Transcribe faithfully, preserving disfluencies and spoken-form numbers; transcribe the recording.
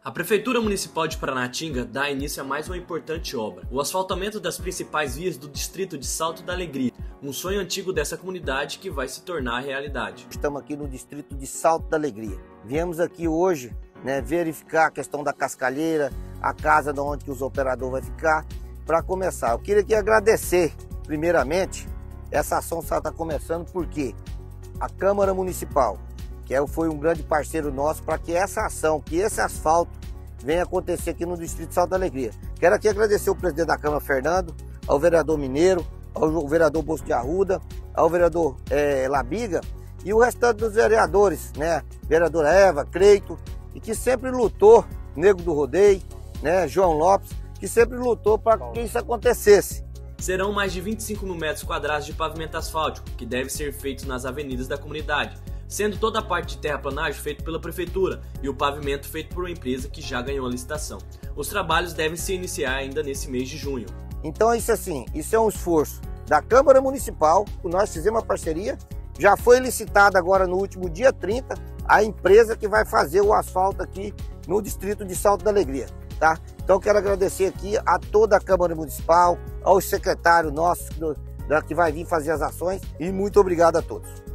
A Prefeitura Municipal de Paranatinga dá início a mais uma importante obra, o asfaltamento das principais vias do distrito de Salto da Alegria, um sonho antigo dessa comunidade que vai se tornar realidade. Estamos aqui no distrito de Salto da Alegria. Viemos aqui hoje, né, verificar a questão da cascalheira, a casa de onde que os operadores vão ficar, para começar. Eu queria aqui agradecer, primeiramente, essa ação está começando porque a Câmara Municipal, que foi um grande parceiro nosso para que essa ação, que esse asfalto venha acontecer aqui no distrito de Salto da Alegria. Quero aqui agradecer ao presidente da Câmara, Fernando, ao vereador Mineiro, ao vereador Bosco de Arruda, ao vereador é, Labiga e o restante dos vereadores, né? Vereadora Eva, Creito, e que sempre lutou, Nego do Rodeio, né? João Lopes, que sempre lutou para que isso acontecesse. Serão mais de vinte e cinco mil metros quadrados de pavimento asfáltico, que deve ser feito nas avenidas da comunidade, sendo toda a parte de terraplanagem feita pela Prefeitura e o pavimento feito por uma empresa que já ganhou a licitação. Os trabalhos devem se iniciar ainda nesse mês de junho. Então isso assim, isso é um esforço da Câmara Municipal, nós fizemos uma parceria, já foi licitada agora no último dia trinta, a empresa que vai fazer o asfalto aqui no distrito de Salto da Alegria, tá? Então quero agradecer aqui a toda a Câmara Municipal, aos secretários nossos que vai vir fazer as ações e muito obrigado a todos.